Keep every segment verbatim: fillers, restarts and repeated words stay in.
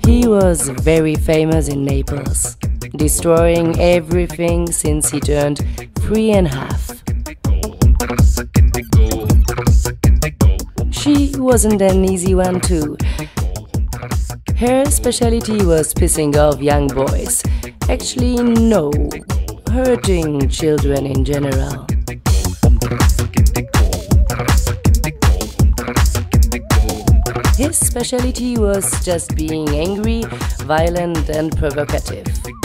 He was very famous in Naples, destroying everything since he turned three and a half. She wasn't an easy one too. Her specialty was pissing off young boys. Actually, no, hurting children in general. His specialty was just being angry, violent and provocative.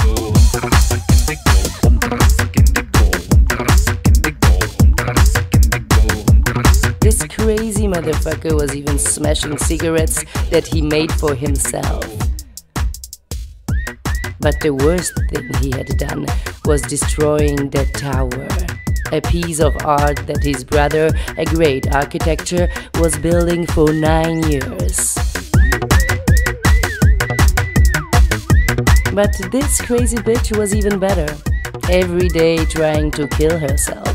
This crazy motherfucker was even smashing cigarettes that he made for himself. But the worst thing he had done was destroying the tower, a piece of art that his brother, a great architecture, was building for nine years. But this crazy bitch was even better, every day trying to kill herself.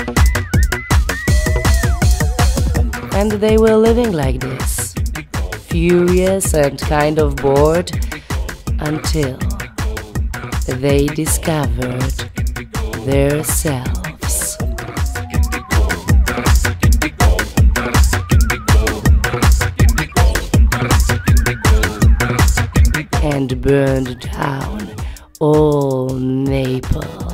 And they were living like this, furious and kind of bored, until they discovered their selves. And burned down all Naples.